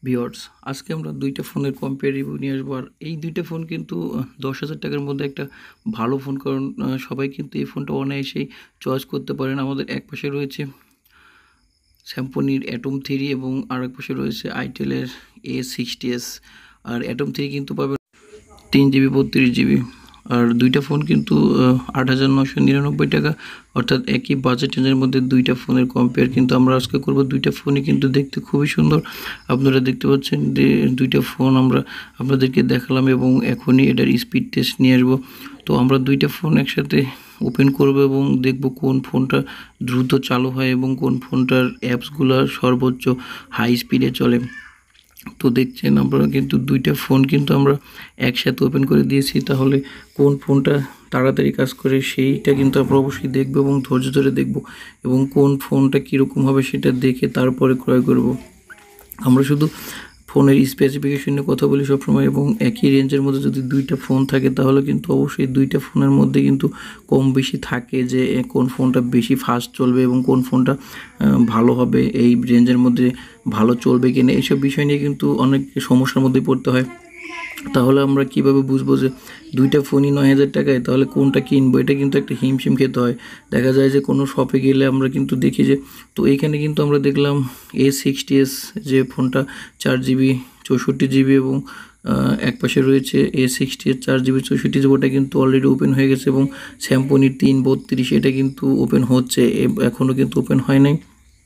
Viewers, আজকে আমরা দুইটা ফোনের কম্পেয়ার রিভিউ নিয়ে আসবো। আর এই দুইটা ফোন কিন্তু 10,000 টাকার মধ্যে একটা ভালো ফোন, কারণ সবাই কিন্তু এই ফোনটা অনায়াসেই চয়েস করতে পারেন। আমাদের এক পাশে রয়েছে স্যামসংয়ের অ্যাটম 3 এবং আরেক পাশে রয়েছে আইটেলের A60s। আর অ্যাটম 3 কিন্তু পাবেন 3 GB 32 GB। আর দুইটা ফোন কিন্তু 8,999 টাকা, অর্থাৎ একই বাজেট রেঞ্জের মধ্যে দুইটা ফোনের কম্পেয়ার কিন্তু আমরা আজকে করব। দুইটা ফোনই কিন্তু দেখতে খুবই সুন্দর। আপনারা দেখতে পাচ্ছেন যে দুইটা ফোন আমরা আপনাদেরকে দেখালাম এবং এখনই এটার স্পিড টেস্ট নিয়ে আসবো। তো আমরা দুইটা ফোন একসাথে ওপেন করব এবং দেখব কোন ফোনটা দ্রুত চালু হয় এবং কোন ফোনটার অ্যাপসগুলো সর্বোচ্চ হাই স্পিডে চলে। তো দেখছেন আপনারা কিন্তু দুইটা ফোন কিন্তু আমরা একসাথে ওপেন করে দিয়েছি। তাহলে কোন ফোনটা তাড়াতাড়ি কাজ করে সেইটা কিন্তু আমরা অবশ্যই দেখব এবং ধৈর্য ধরে দেখব, এবং কোন ফোনটা কীরকম হবে সেটা দেখে তারপরে ক্রয় করব। আমরা শুধু ফোনের স্পেসিফিকেশন নিয়ে কথা বলি সবসময়, এবং একই রেঞ্জের মধ্যে যদি দুইটা ফোন থাকে তাহলে কিন্তু অবশ্যই দুইটা ফোনের মধ্যে কিন্তু কম বেশি থাকে যে কোন ফোনটা বেশি ফাস্ট চলবে এবং কোন ফোনটা ভালো হবে, এই রেঞ্জের মধ্যে ভালো চলবে কিনা, এইসব বিষয় নিয়ে কিন্তু অনেক সমস্যার মধ্যে পড়তে হয়। তাহলে আমরা কিভাবে বুঝবো যে দুইটা ফোনই 9,000 টাকায়, তাহলে কোনটা কিনবো? এটা কিন্তু একটা হিমশিম খেতে হয়। দেখা যায় যে কোনো শপে গেলে আমরা কিন্তু দেখি যে, তো এইখানে কিন্তু আমরা দেখলাম A60s যে ফোনটা 4 GB 64 GB, এবং এক পাশে রয়েছে A60s 4 GB 64 GB, ওটা কিন্তু অলরেডি ওপেন হয়ে গেছে। এবং স্যামসংয়ের 332 এটা কিন্তু ওপেন হচ্ছে, এখনও কিন্তু ওপেন হয় নাই।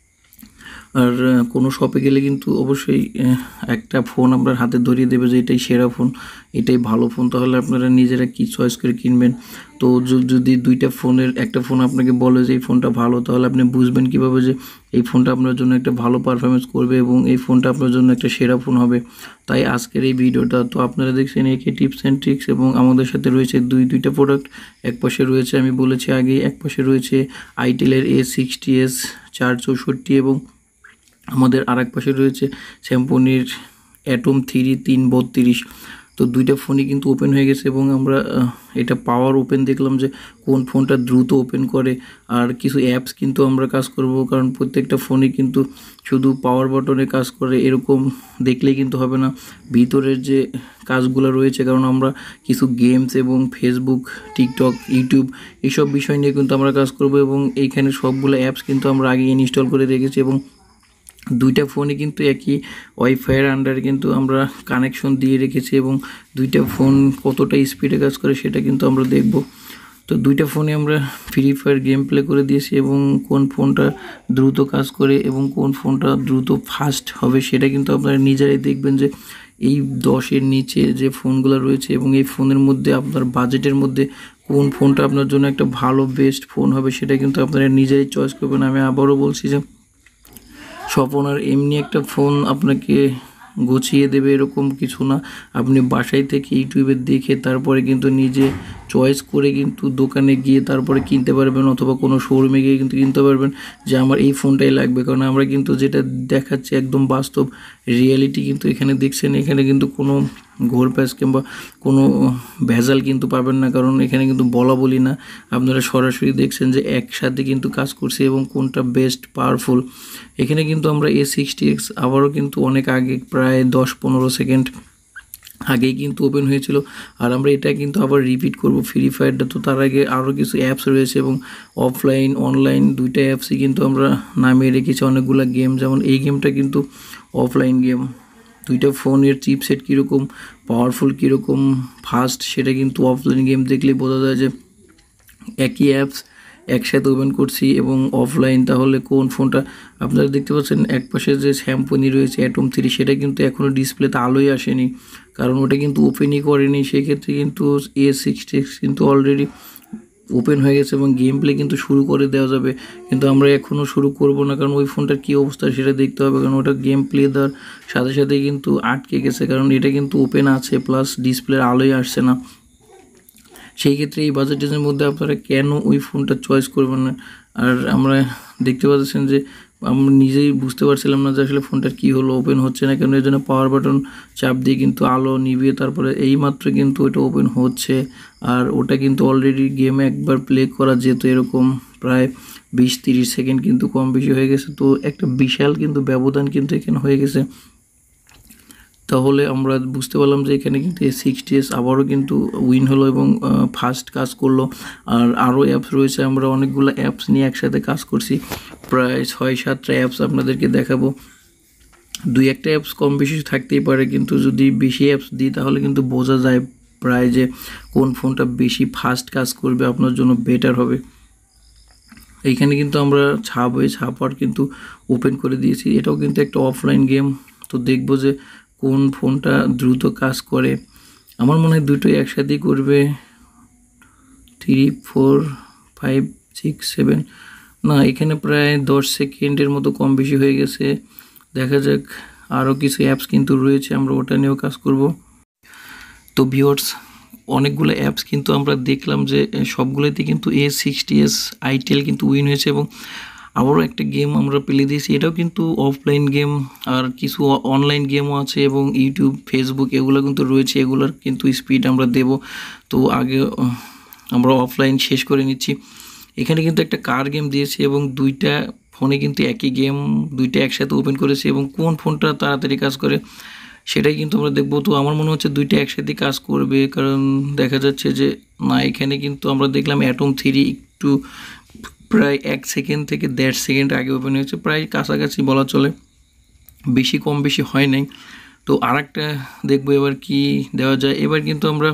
আর কোনো শপে গেলে কিন্তু অবশ্যই একটা ফোন আপনার হাতে ধরিয়ে দেবে যে এটাই সেরা ফোন, এটাই ভালো ফোন। তাহলে আপনারা নিজেরা কি চয়েস করে কিনবেন? তো যদি দুইটা ফোনের একটা ফোন আপনাকে বলে যে এই ফোনটা ভালো, তাহলে আপনি বুঝবেন কীভাবে যে এই ফোনটা আপনার জন্য একটা ভালো পারফরমেন্স করবে এবং এই ফোনটা আপনার জন্য একটা সেরা ফোন হবে। তাই আজকের এই ভিডিওটা তো আপনারা দেখছেন একে টিপস অ্যান্ড ট্রিক্স, এবং আমাদের সাথে রয়েছে দুইটা প্রোডাক্ট। এক পাশে রয়েছে, আমি বলেছি আগেই, এক পাশে রয়েছে আইটেলের A60s 464, এবং আমাদের আরেক পাশে রয়েছে স্যামসংয়ের অ্যাটম 3 332। তো দুইটা ফোনই কিন্তু ওপেন হয়ে গেছে এবং আমরা এটা পাওয়ার ওপেন দেখলাম যে কোন ফোনটা দ্রুত ওপেন করে। আর কিছু অ্যাপস কিন্তু আমরা কাজ করব, কারণ প্রত্যেকটা ফোনই কিন্তু শুধু পাওয়ার বাটনে কাজ করে এরকম দেখলেই কিন্তু হবে না, ভিতরের যে কাজগুলো রয়েছে। কারণ আমরা কিছু গেমস এবং ফেসবুক, টিকটক, ইউটিউব এইসব বিষয় নিয়ে কিন্তু আমরা কাজ করব, এবং এইখানে সবগুলো অ্যাপস কিন্তু আমরা আগে ইনস্টল করে রেখেছি। এবং দুইটা ফোনই কিন্তু একই ওয়াইফাইয়ের আন্ডারে কিন্তু আমরা কানেকশন দিয়ে রেখেছি, এবং দুইটা ফোন কতটা স্পিডে কাজ করে সেটা কিন্তু আমরা দেখব। তো দুইটা ফোনে আমরা ফ্রি ফায়ার গেম প্লে করে দিয়েছি, এবং কোন ফোনটা দ্রুত কাজ করে এবং কোন ফোনটা দ্রুত ফাস্ট হবে সেটা কিন্তু আপনারা নিজেরাই দেখবেন যে এই 10-এর নিচে যে ফোনগুলো রয়েছে এবং এই ফোনের মধ্যে আপনার বাজেটের মধ্যে কোন ফোনটা আপনার জন্য একটা ভালো বেস্ট ফোন হবে সেটা কিন্তু আপনারা নিজেরাই চয়েস করবেন। আমি আবারও বলছি যে স্বপন আর এমনি একটা ফোন আপনাকে গুছিয়ে দেবে এরকম কিছু না। আপনি বাসায় থেকে ইউটিউবে দেখে তারপরে কিন্তু নিজে চয়েস করে কিন্তু দোকানে গিয়ে তারপরে কিনতে পারবেন, অথবা কোনো শোরুমে গিয়ে কিন্তু কিনতে পারবেন যে আমার এই ফোনটাই লাগবে। কারণ আমরা কিন্তু যেটা দেখাচ্ছি একদম বাস্তব রিয়েলিটি কিন্তু এখানে দেখছেন, এখানে কিন্তু কোনো ঘোর প্যাচ কিংবা কোনো ভেজাল কিন্তু পাবেন না, কারণ এখানে কিন্তু বলা বলি না, আপনারা সরাসরি দেখছেন যে একসাথে কিন্তু কাজ করছে এবং কোনটা বেস্ট পাওয়ারফুল। এখানে কিন্তু আমরা A60s আবারও কিন্তু অনেক আগে, প্রায় 10-15 সেকেন্ড আগেই কিন্তু ওপেন হয়েছিল। আর আমরা এটা কিন্তু আবার রিপিট করব ফ্রি ফায়ারটা। তো তার আগে আরও কিছু অ্যাপস রয়েছে, এবং অফলাইন অনলাইন দুইটা অ্যাপসই কিন্তু আমরা নামিয়ে রেখেছি অনেকগুলো গেম। যেমন এই গেমটা কিন্তু অফলাইন গেম, দুইটা ফোনের চিপসেট কীরকম পাওয়ারফুল, কীরকম ফাস্ট, সেটা কিন্তু অফলাইন গেম দেখলেই বোঝা যায় যে একই অ্যাপস একসাথে ওপেন করছি এবং অফলাইন। তাহলে কোন ফোনটা আপনারা দেখতে পাচ্ছেন এক পাশে যে স্যামসং রয়েছে অ্যাটম 3, সেটা কিন্তু এখনও ডিসপ্লেতে আলোই আসেনি, কারণ ওটা কিন্তু ওপেনই করেনি। সেক্ষেত্রে কিন্তু A60 কিন্তু অলরেডি ওপেন হয়ে গেছে এবং গেম প্লে কিন্তু শুরু করে দেওয়া যাবে, কিন্তু আমরা এখনও শুরু করব না, কারণ ওই ফোনটার কী অবস্থা সেটা দেখতে হবে। কারণ ওটা গেম প্লে দেওয়ার সাথে সাথে কিন্তু আটকে গেছে, কারণ এটা কিন্তু ওপেন আছে প্লাস ডিসপ্লের আলোই আসছে না। সেই ক্ষেত্রে এই বাজেট রেঞ্জের মধ্যে আপনারা কেন ওই ফোনটা চয়েস করবেন না? আর আমরা দেখতে পাচ্ছেন যে আমরা নিজেই বুঝতে পারছিলাম না যে আসলে ফোনটার কী হলো, ওপেন হচ্ছে না কেন। এর জন্য পাওয়ার বাটন চাপ দিয়ে কিন্তু আলো নিভিয়ে তারপরে এইমাত্র কিন্তু ওটা ওপেন হচ্ছে। আর ওটা কিন্তু অলরেডি গেমে একবার প্লে করা যেত, এরকম প্রায় 20-30 সেকেন্ড কিন্তু কম বেশি হয়ে গেছে। তো একটা বিশাল কিন্তু ব্যবধান কিন্তু এখানে হয়ে গেছে। তাহলে আমরা বুঝতে পারলাম যে এখানে কিন্তু A60s আবারও কিন্তু উইন হলো এবং ফাস্ট কাজ করলো। আর আরও অ্যাপস রয়েছে, আমরা অনেকগুলো অ্যাপস নিয়ে একসাথে কাজ করছি, প্রায় 6-7টা অ্যাপস আপনাদেরকে দেখাবো। 2-1টা অ্যাপস কম বেশি থাকতেই পারে, কিন্তু যদি বেশি অ্যাপস দিই তাহলে কিন্তু বোঝা যায় প্রায় যে কোন ফোনটা বেশি ফাস্ট কাজ করবে, আপনার জন্য বেটার হবে। এইখানে কিন্তু আমরা ছাপার কিন্তু ওপেন করে দিয়েছি। এটাও কিন্তু একটা অফলাইন গেম, তো দেখবো যে কোন ফোনটা দ্রুত কাজ করে। আমার মনে হয় দুটোই একসাথেই করবে। 3, 4, 5, 6, 7, না এখানে প্রায় 10 সেকেন্ডের মতো কম বেশি হয়ে গেছে। দেখা যাক, আরও কিছু অ্যাপস কিন্তু রয়েছে, আমরা ওটা নিয়েও কাজ করব। তো ভিউয়ার্স, অনেকগুলো অ্যাপস কিন্তু আমরা দেখলাম যে সবগুলোতে কিন্তু A60s Itel কিন্তু উইন হয়েছে, এবং আবারও একটা গেম আমরা পেলে দিয়েছি, এটাও কিন্তু অফলাইন গেম, আর কিছু অনলাইন গেমও আছে, এবং ইউটিউব, ফেসবুক এগুলো কিন্তু রয়েছে, এগুলোর কিন্তু স্পিড আমরা দেব। তো আগে আমরা অফলাইন শেষ করে নিচ্ছি। এখানে কিন্তু একটা কার গেম দিয়েছে, এবং দুইটা ফোনে কিন্তু একই গেম, দুইটা একসাথে ওপেন করেছে, এবং কোন ফোনটা তাড়াতাড়ি কাজ করে সেটাই কিন্তু আমরা দেখব। তো আমার মনে হচ্ছে দুইটা একসাথে কাজ করবে, কারণ দেখা যাচ্ছে যে না, এখানে কিন্তু আমরা দেখলাম অ্যাটম 3 একটু প্রায় 1 সেকেন্ড থেকে 1.5 সেকেন্ড আগে ওপেন হয়েছে, প্রায় কাছাকাছি বলা চলে, বেশি কম বেশি হয় নাই। তো আরেকটা দেখবো এবার কি দেওয়া যায়। এবার কিন্তু আমরা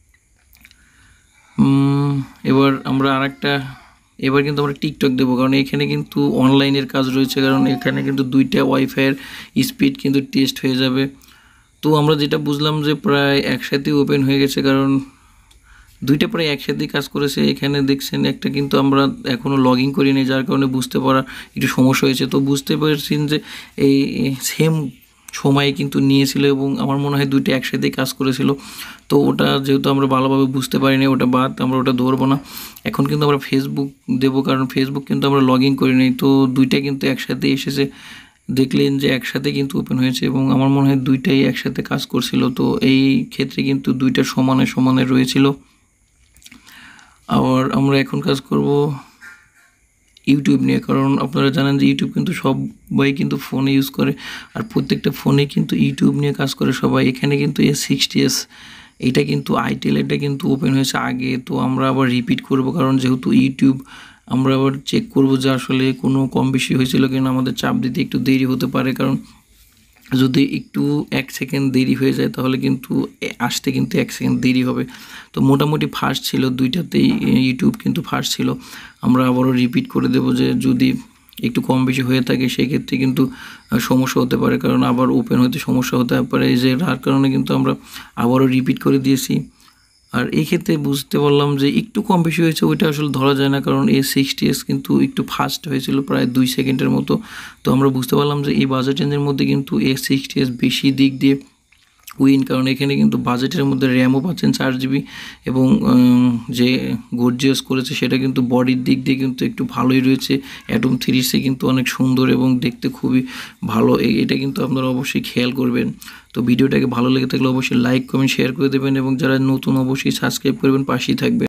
টিকটক দেবো, কারণ এখানে কিন্তু অনলাইনের কাজ রয়েছে, কারণ এখানে কিন্তু দুইটা ওয়াইফাইয়ের স্পিড কিন্তু টেস্ট হয়ে যাবে। তো আমরা যেটা বুঝলাম যে প্রায় একসাথেই ওপেন হয়ে গেছে, কারণ দুইটা প্রায় একসাথেই কাজ করেছে। এখানে দেখছেন একটা কিন্তু আমরা এখনও লগ ইন করিনি, যার কারণে বুঝতে পারা একটু সমস্যা হয়েছে। তো বুঝতে পারছেন যে এই সেম সময় কিন্তু নিয়েছিল, এবং আমার মনে হয় দুইটা একসাথেই কাজ করেছিল। তো ওটা যেহেতু আমরা ভালোভাবে বুঝতে পারিনি, ওটা বাদ, আমরা ওটা ধরবো না। এখন কিন্তু আমরা ফেসবুক দেবো, কারণ ফেসবুক কিন্তু আমরা লগ ইন করিনি। তো দুইটা কিন্তু একসাথে এসেছে, দেখলেন যে একসাথে কিন্তু ওপেন হয়েছে, এবং আমার মনে হয় দুইটাই একসাথে কাজ করছিল। তো এই ক্ষেত্রে কিন্তু দুইটা সমানে সমানে রয়েছিল। আবার আমরা এখন কাজ করব ইউটিউব নিয়ে, কারণ আপনারা জানেন যে ইউটিউব কিন্তু সবাই কিন্তু ফোনে ইউজ করে, আর প্রত্যেকটা ফোনে কিন্তু ইউটিউব নিয়ে কাজ করে সবাই। এখানে কিন্তু A60s এটা কিন্তু আইটেল, এটা কিন্তু ওপেন হয়েছে আগে। তো আমরা আবার রিপিট করব, কারণ যেহেতু ইউটিউব আমরা আবার চেক করব যে আসলে কোনো কম বেশি হয়েছিল কিনা, আমাদের চাপ দিতে একটু দেরি হতে পারে, কারণ যদি একটু 1 সেকেন্ড দেরি হয়ে যায় তাহলে কিন্তু আসতে কিন্তু 1 সেকেন্ড দেরি হবে। তো মোটামুটি ফার্স্ট ছিল দুইটাতেই, ইউটিউব কিন্তু ফার্স্ট ছিল। আমরা আবারও রিপিট করে দেব যে যদি একটু কম বেশি হয়ে থাকে সেক্ষেত্রে কিন্তু সমস্যা হতে পারে, কারণ আবার ওপেন হতে সমস্যা হতে পারে, যে যার কারণে কিন্তু আমরা আবারও রিপিট করে দিয়েছি। আর এই ক্ষেত্রে বুঝতে পারলাম যে একটু কম বেশি হয়েছে, ওইটা আসলে ধরা যায় না, কারণ A60s কিন্তু একটু ফাস্ট হয়েছিল প্রায় 2 সেকেন্ডের মতো। তো আমরা বুঝতে পারলাম যে এই বাজেট রেঞ্জের মধ্যে কিন্তু A60s বেশি দিক দিয়ে উইন, কারণ এখানে কিন্তু বাজেটের মধ্যে র্যামও পাচ্ছেন 4 GB, এবং যে গর্জিয়াস করেছে সেটা কিন্তু বডির দিক দিয়ে কিন্তু একটু ভালোই রয়েছে। অ্যাটম 3 কিন্তু অনেক সুন্দর এবং দেখতে খুবই ভালো, এটা কিন্তু আপনারা অবশ্যই খেয়াল করবেন। তো ভিডিওটাকে ভালো লেগে থাকলে অবশ্যই লাইক, কমেন্ট, শেয়ার করে দেবেন, এবং যারা নতুন অবশ্যই সাবস্ক্রাইব করবেন, পাশেই থাকবেন।